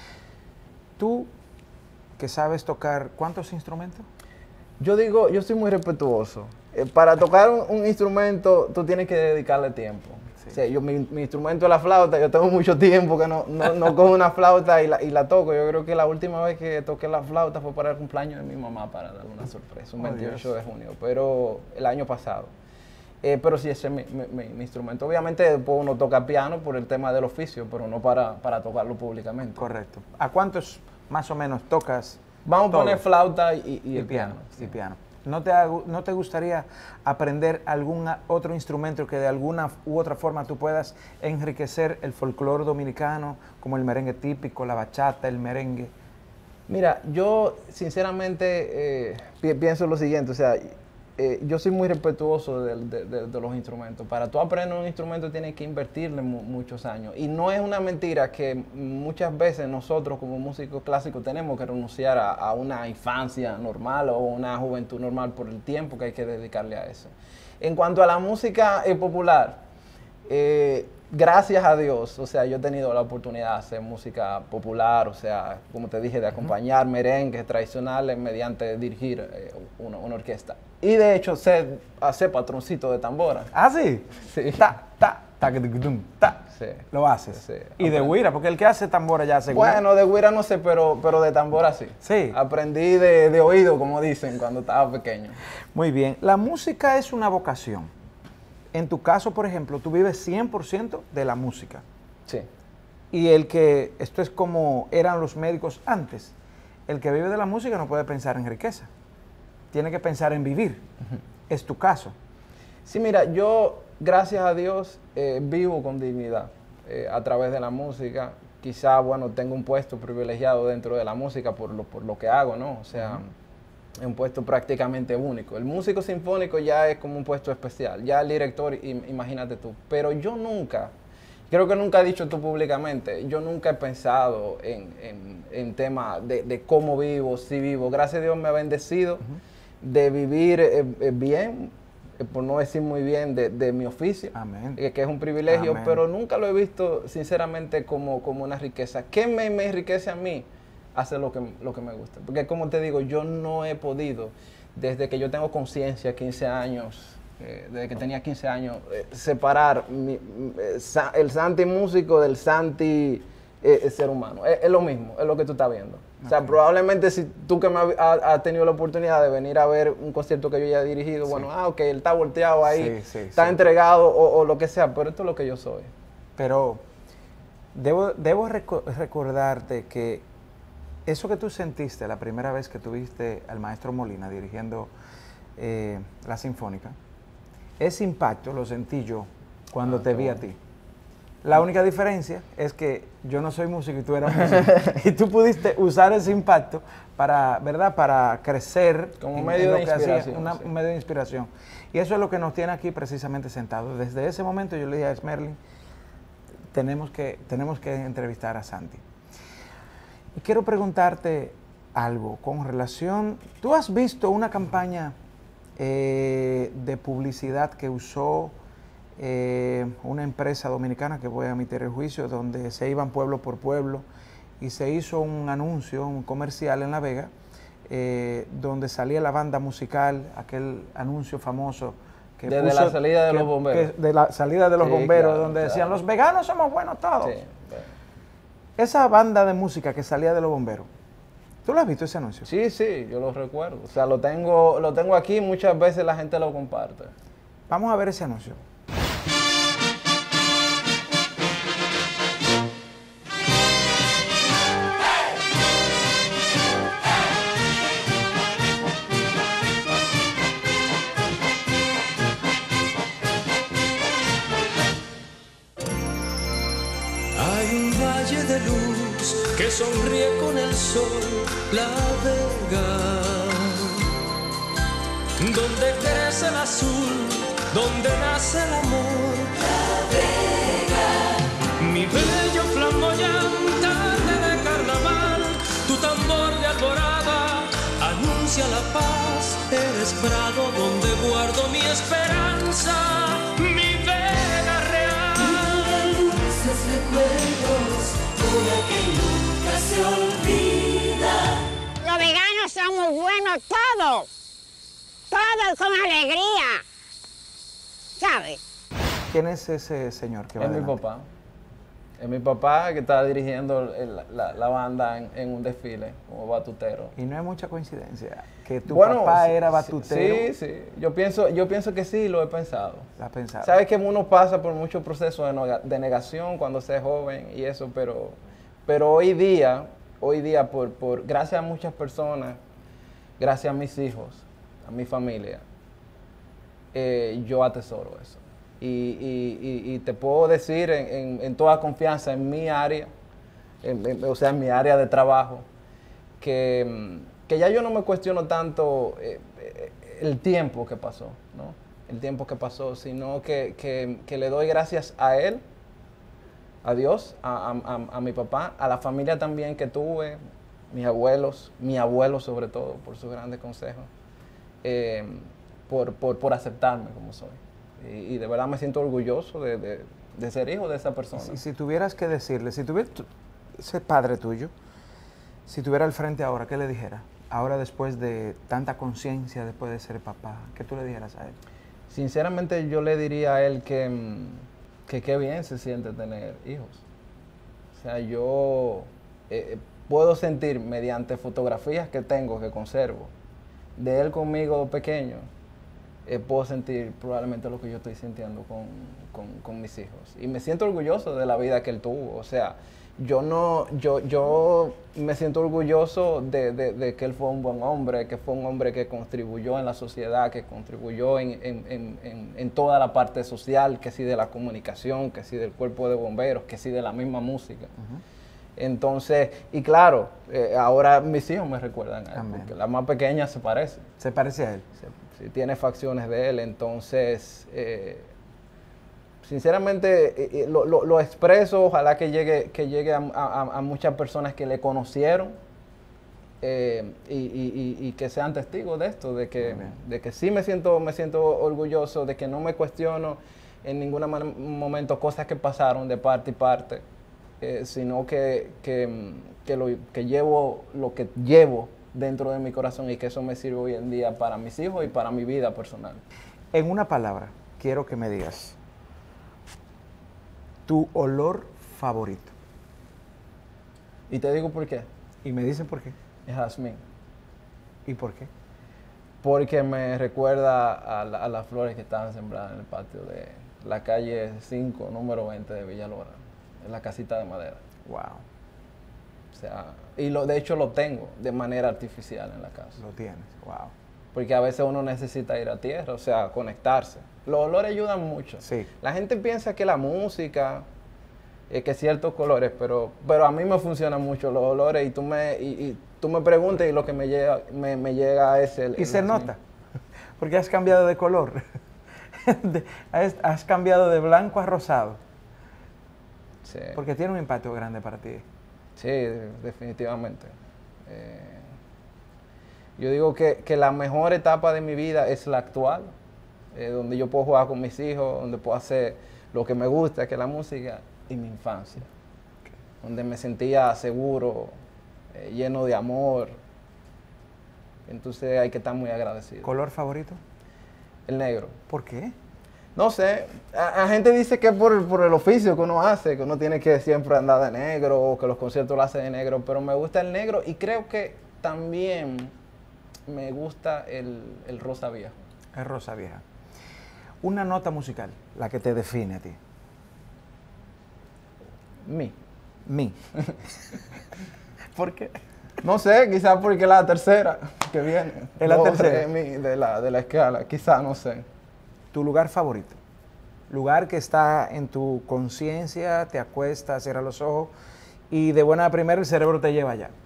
B: Tú, que sabes tocar, ¿cuántos instrumentos?
C: Yo digo, yo soy muy respetuoso. Eh, para tocar un, un instrumento, tú tienes que dedicarle tiempo.
B: Sí.
C: O sea, yo, mi, mi instrumento es la flauta, yo tengo mucho tiempo que no, no, no cojo una flauta y la, y la toco. Yo creo que la última vez que toqué la flauta fue para el cumpleaños de mi mamá, para darle una sorpresa, un
B: Oh,
C: veintiocho de
B: Dios.
C: junio, pero el año pasado. Eh, pero sí, ese es mi, mi- mi- mi instrumento. Obviamente después uno toca piano por el tema del oficio, pero no para, para tocarlo públicamente.
B: Correcto. ¿A cuántos más o menos tocas?
C: Vamos a
B: Todos.
C: poner flauta y, y
B: Y
C: el
B: piano,
C: piano.
B: y
C: sí.
B: piano. ¿No te, ha- ¿No te gustaría aprender algún a- otro instrumento que de alguna u otra forma tú puedas enriquecer el folclore dominicano, como el merengue típico, la bachata, el merengue?
C: Mira, yo sinceramente eh, pi- pienso lo siguiente, o sea, eh, yo soy muy respetuoso de, de, de, de los instrumentos. Para tú aprender un instrumento tienes que invertirle mu muchos años. Y no es una mentira que muchas veces nosotros como músicos clásicos tenemos que renunciar a, a una infancia normal o una juventud normal por el tiempo que hay que dedicarle a eso. En cuanto a la música eh, popular, eh, gracias a Dios, o sea, yo he tenido la oportunidad de hacer música popular, o sea, como te dije, de acompañar merengues tradicionales mediante dirigir eh, una, una orquesta. Y de hecho, sé hacer patroncito de tambora.
B: ¿Ah, sí?
C: Sí.
B: Ta, ta, ta, que tum, ta.
C: Sí.
B: Lo haces.
C: Sí.
B: Y de güira, porque el que hace tambora ya hace güira.
C: Bueno, de güira no sé, pero, pero de tambora sí.
B: Sí.
C: Aprendí de, de oído, como dicen, cuando estaba pequeño.
B: Muy bien. La música es una vocación. En tu caso, por ejemplo, tú vives cien por ciento de la música.
C: Sí.
B: Y el que, esto es como eran los médicos antes, el que vive de la música no puede pensar en riqueza, tiene que pensar en vivir. Uh-huh. Es tu caso.
C: Sí, mira, yo, gracias a Dios, eh, vivo con dignidad eh, a través de la música. Quizá, bueno, tengo un puesto privilegiado dentro de la música por lo, por lo que hago, ¿no? O sea... Uh-huh. Es un puesto prácticamente único. El músico sinfónico ya es como un puesto especial, ya el director, imagínate tú. Pero yo nunca, creo que nunca he dicho tú públicamente, yo nunca he pensado en, en, en tema de, de cómo vivo, si vivo. Gracias a Dios me ha bendecido uh-huh. de vivir eh, eh, bien, eh, por no decir muy bien, de, de mi oficio,
B: Amén.
C: Eh, que es un privilegio,
B: Amén.
C: Pero nunca lo he visto sinceramente como, como una riqueza. ¿Qué me, me enriquece a mí? Hacer lo que, lo que me gusta. Porque como te digo, yo no he podido, desde que yo tengo conciencia, quince años, eh, desde que tenía quince años, eh, separar mi, eh, sa, el Santi músico del Santi eh, ser humano. Es, es lo mismo, es lo que tú estás viendo. Okay. O sea, probablemente si tú que me has ha tenido la oportunidad de venir a ver un concierto que yo ya he dirigido, sí. bueno, ah, ok, él está volteado ahí, sí, sí, está sí. entregado o, o lo que sea, pero esto es lo que yo soy.
B: Pero debo, debo reco recordarte que eso que tú sentiste la primera vez que tuviste al maestro Molina dirigiendo eh, la Sinfónica, ese impacto lo sentí yo cuando ah, te vi bueno. a ti. La única diferencia es que yo no soy músico y tú eras músico. Y tú pudiste usar ese impacto para, ¿verdad? Para crecer
C: como en, medio en de inspiración.
B: Hacía, una, sí. un medio de inspiración. Y eso es lo que nos tiene aquí precisamente sentados. Desde ese momento yo le dije a Esmerlin, tenemos que, tenemos que entrevistar a Santi. Y quiero preguntarte algo con relación, ¿tú has visto una campaña eh, de publicidad que usó eh, una empresa dominicana, que voy a emitir el juicio, donde se iban pueblo por pueblo y se hizo un anuncio, un comercial en La Vega, eh, donde salía la banda musical, aquel anuncio famoso que
C: Desde
B: puso,
C: la salida de
B: que,
C: los bomberos.
B: Que, de la salida de los
C: sí,
B: bomberos,
C: claro,
B: donde
C: claro.
B: decían, los veganos somos buenos todos.
C: Sí.
B: Esa banda de música que salía de los bomberos, ¿tú lo has visto ese anuncio?
C: Sí, sí, yo lo recuerdo. O sea, lo tengo, lo tengo aquí y muchas veces la gente lo comparte.
B: Vamos a ver ese anuncio.
D: Que sonríe con el sol, La Vega, donde crece el azul, donde nace el amor, La Vega, mi bello flamboyante de carnaval, tu tambor de alborada anuncia la paz, eres prado donde guardo mi esperanza, mi Vega real, y de dulces recuerdos. Que nunca se olvida.
E: Los veganos son muy buenos todos, todos con alegría, ¿sabes?
B: ¿Quién es ese señor que va
C: Es
B: adelante?
C: mi papá. Es mi papá que está dirigiendo el, la, la banda en, en un desfile como batutero.
B: Y no hay mucha coincidencia que tu
C: bueno,
B: papá
C: sí,
B: era batutero.
C: Sí, sí. Yo pienso, yo pienso que sí, lo he pensado.
B: ¿Lo has pensado?
C: Sabes que uno pasa por muchos procesos de, no, de negación cuando se es joven y eso, pero, pero hoy día, hoy día por, por, gracias a muchas personas, gracias a mis hijos, a mi familia, eh, yo atesoro eso. Y, y, y, y te puedo decir en, en, en toda confianza en mi área, en, en, o sea, en mi área de trabajo, que, que ya yo no me cuestiono tanto eh, eh, el tiempo que pasó, ¿no? El tiempo que pasó, sino que, que, que le doy gracias a él, a Dios, a, a, a mi papá, a la familia también que tuve, mis abuelos, mi abuelo sobre todo, por sus grandes consejos, eh, por, por, por aceptarme como soy. Y, y de verdad me siento orgulloso de, de, de ser hijo de esa persona.
B: Si, si tuvieras que decirle, si tuviera ese padre tuyo, si tuviera al frente ahora, ¿qué le dijera? Ahora después de tanta conciencia, después de ser papá, ¿qué tú le dijeras a él?
C: Sinceramente yo le diría a él que, que qué bien se siente tener hijos. O sea, yo eh, puedo sentir mediante fotografías que tengo, que conservo, de él conmigo pequeño, eh, puedo sentir probablemente lo que yo estoy sintiendo con, con, con mis hijos. Y me siento orgulloso de la vida que él tuvo. O sea, yo no, yo, yo me siento orgulloso de, de, de que él fue un buen hombre, que fue un hombre que contribuyó en la sociedad, que contribuyó en, en, en, en, en toda la parte social, que sí de la comunicación, que sí del cuerpo de bomberos, que sí de la misma música. Uh-huh. Entonces, y claro, eh, ahora mis hijos me recuerdan a él,
B: Amén.
C: Porque la más pequeña se parece.
B: ¿Se parece a él?
C: Se, sí, tiene facciones de él, entonces... Eh, Sinceramente, eh, lo, lo, lo expreso, ojalá que llegue, que llegue a, a, a muchas personas que le conocieron eh, y, y, y, y que sean testigos de esto, de que, de que sí me siento, me siento orgulloso, de que no me cuestiono en ningún momento cosas que pasaron de parte y parte, eh, sino que, que, que, lo, que llevo lo que llevo dentro de mi corazón y que eso me sirve hoy en día para mis hijos y para mi vida personal.
B: En una palabra, quiero que me digas tu olor favorito.
C: Y te digo por qué.
B: Y me dicen por qué.
C: Es jazmín.
B: ¿Y por qué?
C: Porque me recuerda a, la, a las flores que estaban sembradas en el patio de la calle cinco, número veinte de Villalora, en la casita de madera.
B: Wow.
C: O sea, y lo, de hecho lo tengo de manera artificial en la casa.
B: Lo tienes, wow.
C: Porque a veces uno necesita ir a tierra, o sea, conectarse. Los olores ayudan mucho.
B: Sí.
C: La gente piensa que la música, eh, que ciertos colores, pero, pero a mí me funcionan mucho los olores y tú me, y, y tú me preguntas y lo que me llega, me, me llega es el...
B: Y
C: el
B: se
C: jazmín.
B: nota, porque has cambiado de color. de, has, has cambiado de blanco a rosado.
C: Sí.
B: Porque tiene un impacto grande para ti.
C: Sí, definitivamente. Eh, yo digo que, que la mejor etapa de mi vida es la actual, eh, donde yo puedo jugar con mis hijos, donde puedo hacer lo que me gusta, que es la música, y mi infancia, okay. Donde me sentía seguro, eh, lleno de amor. Entonces hay que estar muy agradecido.
B: ¿Color favorito?
C: El negro.
B: ¿Por qué?
C: No sé, a, a gente dice que es por, por el oficio que uno hace, que uno tiene que siempre andar de negro, o que los conciertos lo hacen de negro, pero me gusta el negro y creo que también me gusta el, el rosa viejo.
B: El rosa vieja. Una nota musical, la que te define a ti.
C: Mi.
B: Mi. ¿Por qué?
C: No sé, quizás porque es la tercera que viene.
B: ¿Es la
C: Do,
B: tercera?
C: re, mi, de, la, de la escala, quizás, no sé.
B: ¿Tu lugar favorito? Lugar que está en tu conciencia, te acuestas, cierras los ojos y de buena primera el cerebro te lleva allá.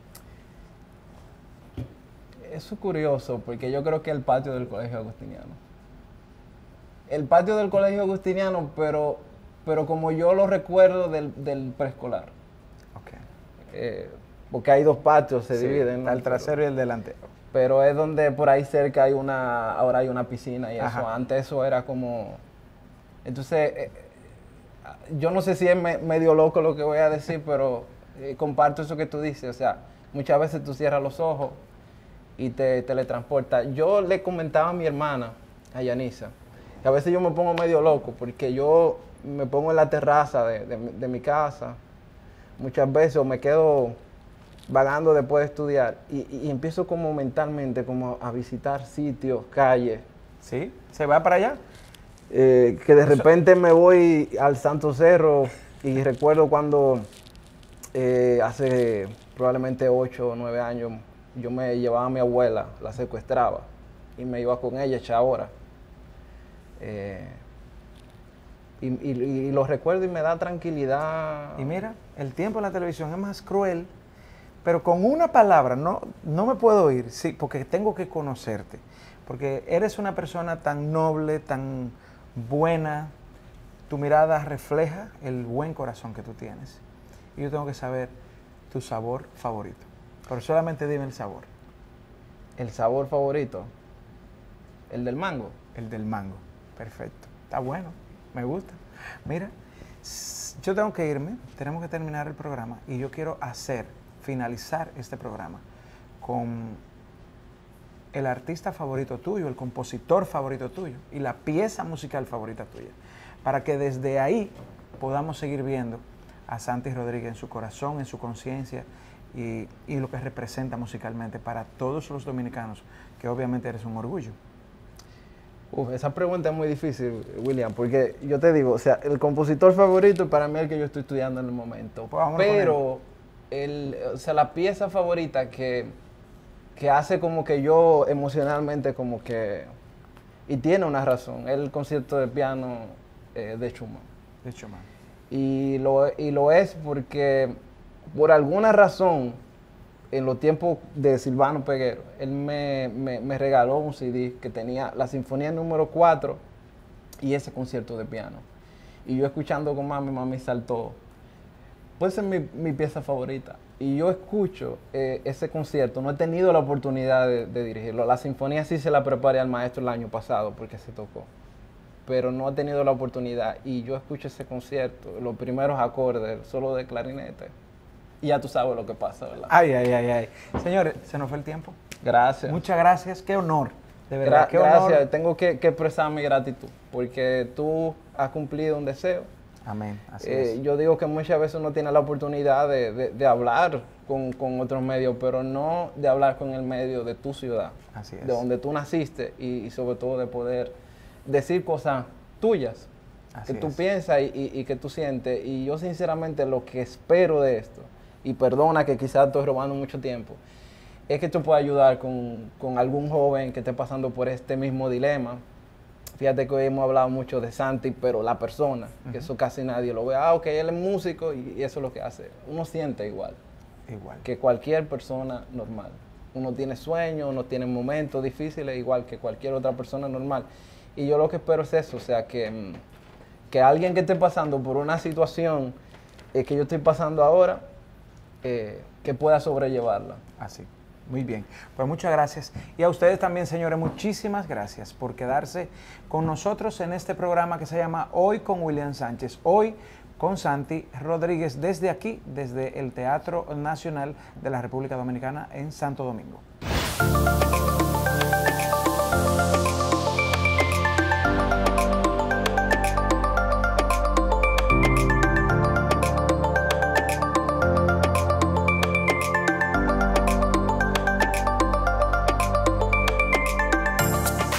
C: Eso es curioso, porque yo creo que el patio del Colegio Agustiniano. El patio del Colegio Agustiniano, pero, pero como yo lo recuerdo del, del preescolar.
B: Okay.
C: Eh, porque hay dos patios, se
B: sí,
C: dividen, ¿no?
B: El trasero
C: pero,
B: y el delantero.
C: Pero es donde por ahí cerca hay una, ahora hay una piscina y eso.
B: Ajá.
C: Antes eso era como... Entonces, eh, yo no sé si es me, medio loco lo que voy a decir, pero eh, comparto eso que tú dices. O sea, muchas veces tú cierras los ojos y te teletransporta. Yo le comentaba a mi hermana, a Yanisa, que a veces yo me pongo medio loco porque yo me pongo en la terraza de, de, de mi casa, muchas veces o me quedo vagando después de estudiar y, y empiezo como mentalmente como a visitar sitios, calles.
B: ¿Sí? ¿Se va para allá?
C: Eh, que de repente me voy al Santo Cerro y recuerdo cuando eh, hace probablemente ocho o nueve años yo me llevaba a mi abuela, la secuestraba y me iba con ella a echar horas. Eh, y, y, y lo recuerdo y me da tranquilidad.
B: Y mira, el tiempo en la televisión es más cruel pero con una palabra, no, no me puedo ir, sí, porque tengo que conocerte, porque eres una persona tan noble, tan buena, tu mirada refleja el buen corazón que tú tienes. Y yo tengo que saber tu sabor favorito, pero solamente dime el sabor.
C: El sabor favorito, el del mango.
B: El del mango, perfecto, está bueno, me gusta. Mira, yo tengo que irme, tenemos que terminar el programa y yo quiero hacer, finalizar este programa con el artista favorito tuyo, el compositor favorito tuyo y la pieza musical favorita tuya, para que desde ahí podamos seguir viendo a Santi Rodríguez en su corazón, en su conciencia y, y lo que representa musicalmente para todos los dominicanos, que obviamente eres un orgullo.
C: Uf, esa pregunta es muy difícil, William, porque yo te digo, o sea, el compositor favorito para mí es el que yo estoy estudiando en el momento,
B: pues
C: pero el, o sea, la pieza favorita que, que hace como que yo emocionalmente como que, y tiene una razón, es el concierto de piano eh, de Schumann.
B: De Schumann.
C: Y lo, y lo es porque por alguna razón, en los tiempos de Silvano Peguero, él me, me, me regaló un C D que tenía la Sinfonía número cuatro y ese concierto de piano. Y yo escuchando con mami, mami saltó. Pues es mi, mi pieza favorita. Y yo escucho eh, ese concierto, no he tenido la oportunidad de, de dirigirlo. La sinfonía sí se la preparé al maestro el año pasado porque se tocó. Pero no he tenido la oportunidad. Y yo escucho ese concierto, los primeros acordes, solo de clarinete. Y ya tú sabes lo que pasa, ¿verdad?
B: Ay, ay, ay, ay. Señores, se nos fue el tiempo.
C: Gracias.
B: Muchas gracias, qué honor. De verdad,
C: Gra
B: qué
C: gracias.
B: honor.
C: Tengo que, que expresar mi gratitud, porque tú has cumplido un deseo.
B: Amén, así
C: Eh,
B: es.
C: yo digo que muchas veces uno tiene la oportunidad de, de, de hablar con, con otros medios, pero no de hablar con el medio de tu ciudad,
B: Así es.
C: de donde tú naciste y, y sobre todo de poder decir cosas tuyas,
B: Así
C: que tú
B: es.
C: piensas y, y, y que tú sientes. Y yo sinceramente lo que espero de esto, y perdona que quizás estoy robando mucho tiempo, es que tú puedas ayudar con, con algún joven que esté pasando por este mismo dilema. Fíjate que hoy hemos hablado mucho de Santi, pero la persona, uh-huh. que eso casi nadie lo ve. Ah, ok, él es músico y, y eso es lo que hace. Uno siente igual,
B: igual
C: que cualquier persona normal. Uno tiene sueños, uno tiene momentos difíciles, igual que cualquier otra persona normal. Y yo lo que espero es eso, o sea, que, que alguien que esté pasando por una situación eh, que yo estoy pasando ahora, eh, que pueda sobrellevarla.
B: Así. Muy bien, pues muchas gracias. Y a ustedes también, señores, muchísimas gracias por quedarse con nosotros en este programa que se llama Hoy con William Sánchez. Hoy con Santi Rodríguez desde aquí, desde el Teatro Nacional de la República Dominicana en Santo Domingo.